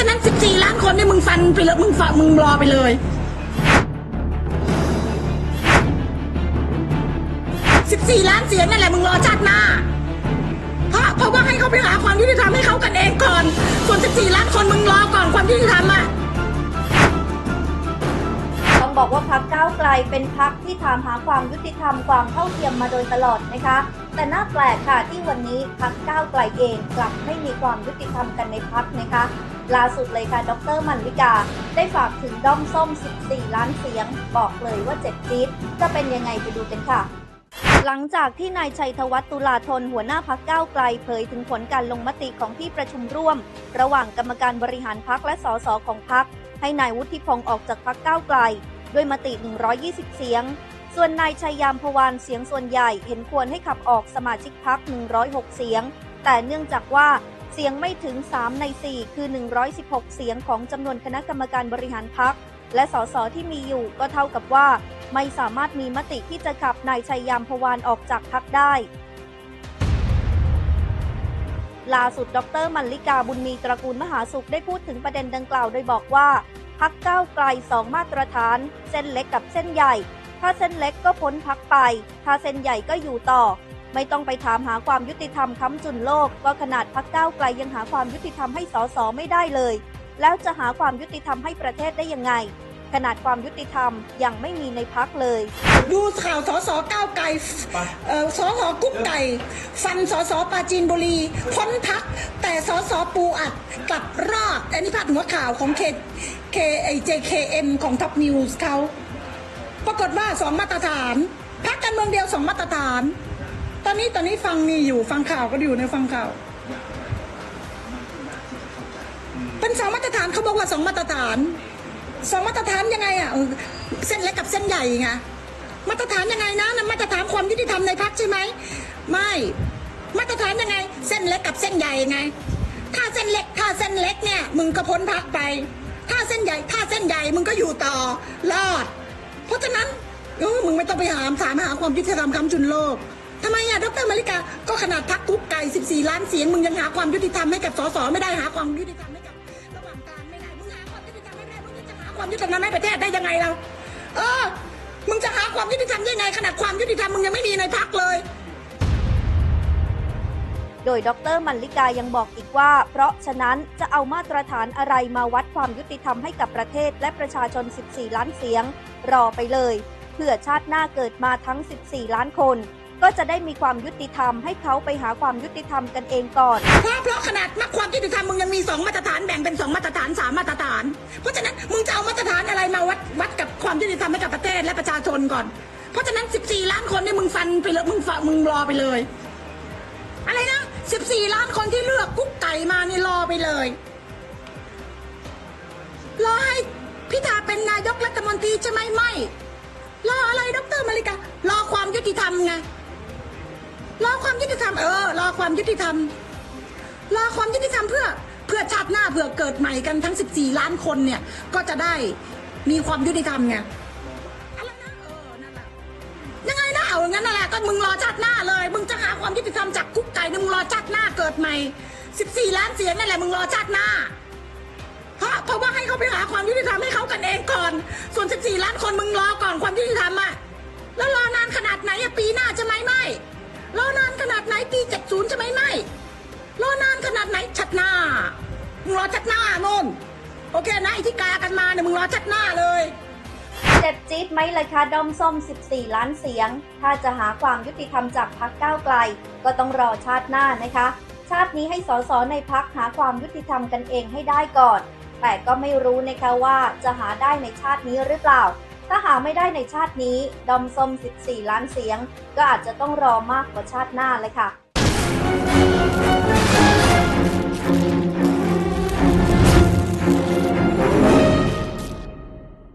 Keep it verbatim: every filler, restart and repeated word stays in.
ะนั้นสิบสี่ล้านคนเนี่ยมึงฟันไปเลยมึงฟังมึงรอไปเลยสิบสี่ล้านเสียงนั่นแหละมึงรอชาติหน้าเพราะเพราะว่าให้เขาไปหาความยุติธรรมให้เขากันเองก่อนส่วนสิบสี่ล้านคนมึงรอก่อนความยุติธรรมอ่ะต้องบอกว่าพรรคก้าวไกลเป็นพรรคที่ถามหาความยุติธรรมความเท่าเทียมมาโดยตลอดนะคะแต่น่าแปลกค่ะที่วันนี้พรรคก้าวไกลเองกลับไม่มีความยุติธรรมกันในพรรคนะคะล่าสุดเลยค่ะดร.มันวิกาได้ฝากถึงด้อมส้มสิบสี่ล้านเสียงบอกเลยว่าเจ็บจี๊ดจะเป็นยังไงไปดูกันค่ะหลังจากที่นายชัยธวัฒน์ตุลาธนหัวหน้าพรรคก้าวไกลเผยถึงผลการลงมติของที่ประชุมร่วมระหว่างกรรมการบริหารพรรคและสสของพรรคให้นายวุฒิพงษ์ออกจากพรรคก้าวไกลด้วยมติหนึ่งร้อยยี่สิบเสียงส่วนนายชัยยามพวานเสียงส่วนใหญ่เห็นควรให้ขับออกสมาชิกพรรคหนึ่งร้อยหกเสียงแต่เนื่องจากว่าเสียงไม่ถึงสามในสี่คือหนึ่งร้อยสิบหกเสียงของจำนวนคณะกรรมการบริหารพรรคและสสที่มีอยู่ก็เท่ากับว่าไม่สามารถมีมติที่จะขับนายชัยยามพวานออกจากพรรคได้ล่าสุดดร.มัลลิกาบุญมีตระกูลมหาสุขได้พูดถึงประเด็นดังกล่าวโดยบอกว่าพรรคก้าวไกลสองมาตรฐานเส้นเล็กกับเส้นใหญ่ถ้าเส้นเล็กก็พ้นพรรคไปถ้าเส้นใหญ่ก็อยู่ต่อไม่ต้องไปถามหาความยุติธรรมค้ำจุนโลกก็ขนาดพรรคก้าวไกลยังหาความยุติธรรมให้สสไม่ได้เลยแล้วจะหาความยุติธรรมให้ประเทศได้ยังไงขนาดความยุติธรรมยังไม่มีในพรรคเลยดูข่าวสสก้าวไกลเอ่อสสกุ๊กไก่ฟันสสปราจีนบุรีพ้นพรรคแต่สสปูอัดกลับรอดอันนี้พาดหัวข่าวของเคเคไอเจเคเอ็มของท็อปนิวส์เขาปรากฏว่าสองมาตรฐานพรรคการเมืองเดียวสองมาตรฐานตอนนี้ตอนนี้ฟังนี่อยู่ฟังข่าวก็อยู่ในฟังข่าวเป็นสองมาตรฐานเขาบอกว่าสองมาตรฐานสองมาตรฐานยังไงอ่ะเส้นเล็กกับเส้นใหญ่ไงมาตรฐานยังไงนะนั่นมาตรฐานความยุติธรรมในพรรคใช่ไหมไม่มาตรฐานยังไงเส้นเล็กกับเส้นใหญ่ไงถ้าเส้นเล็กถ้าเส้นเล็กเนี่ยมึงก็พ้นพรรคไปถ้าเส้นใหญ่ถ้าเส้นใหญ่มึงก็อยู่ต่อรอดเพราะฉะนั้นเออมึงไม่ต้องไปหาถามหาความยุติธรรมคำจุนโลกทำไมอ่ะดร.มาริกาก็ขนาดพรรคกุ๊กไก่สิบสี่ล้านเสียงมึงยังหาความยุติธรรมให้กับสสไม่ได้หาความยุติธรรมให้กับระหว่างการไม่ได้มึงหาความยุติธรรมไม่ได้มึงจะหาความยุติธรรมให้ประเทศได้ยังไงเราเออมึงจะหาความยุติธรรมยังไงขนาดความยุติธรรมมึงยังไม่มีในพรรคเลยโดยดร.มัลลิกายังบอกอีกว่าเพราะฉะนั้นจะเอามาตรฐานอะไรมาวัดความยุติธรรมให้กับประเทศและประชาชนสิบสี่ล้านเสียงรอไปเลยเพื่อชาติหน้าเกิดมาทั้งสิบสี่ล้านคนก็จะได้มีความยุติธรรมให้เขาไปหาความยุติธรรมกันเองก่อนเพราะเพราะขนาดนักความยุติธรรมมึงยังมีสองมาตรฐานแบ่งเป็นสองมาตรฐานสามมาตรฐานเพราะฉะนั้นมึงจะเอามาตรฐานอะไรมาวัดวัดกับความยุติธรรมให้กับประเทศและประชาชนก่อนเพราะฉะนั้นสิบสี่ล้านคนเนี่ยมึงฟันไปเลยมึงฟังมึงรอไปเลยอะไรนะสิบสี่ล้านคนที่เลือกกุ๊กไก่มานี่รอไปเลยรอให้พิธาเป็นนายกรัฐมนตรีใช่ไหมไม่รออะไรดร.มาริการอความยุติธรรมไงรอความยุติธรรมเออรอความยุติธรรมรอความยุติธรรมเพื่อเพื่อชาติหน้าเพื่อเกิดใหม่กันทั้งสิบสี่ล้านคนเนี่ยก็จะได้มีความยุติธรรมไงอะไรนะเออนั่นแหละยังไงนะเอาอย่างนั้นนั่นแหละก็มึงรอชาติหน้าเลยมึงจะหาความยุติธรรมจากกุ๊กไก่มึงรอชาติหน้าเกิดใหม่สิบสี่ล้านเสียงนั่นแหละมึงรอชาติหน้าเพราะเพราะว่าให้เขาไปหาความยุติธรรมให้เขากันเองก่อนส่วนสิบสี่ล้านคนมึงรอก่อนความยุติธรรมอะแล้วรอนานขนาดไหนอะปีหน้าจะไหมไม่รอนานขนาดไหนปีเจ็ดสิบใช่ไหมไม่รอนานขนาดไหนชัดหน้ามึงรอชัดหน้าโน่นโอเคนะไอ้ที่กากันมาเนี่ยมึงรอชัดหน้าเลยเจ็บจี๊ดไหมเลยคะด้อมส้มสิบสี่ล้านเสียงถ้าจะหาความยุติธรรมจากพรรคก้าวไกลก็ต้องรอชาติหน้านะคะชาตินี้ให้สสในพรรคหาความยุติธรรมกันเองให้ได้ก่อนแต่ก็ไม่รู้นะคะว่าจะหาได้ในชาตินี้หรือเปล่าถ้าหาไม่ได้ในชาตินี้ดอมส้มสิบสี่ล้านเสียงก็อาจจะต้องรอมากกว่าชาติหน้าเลยค่ะ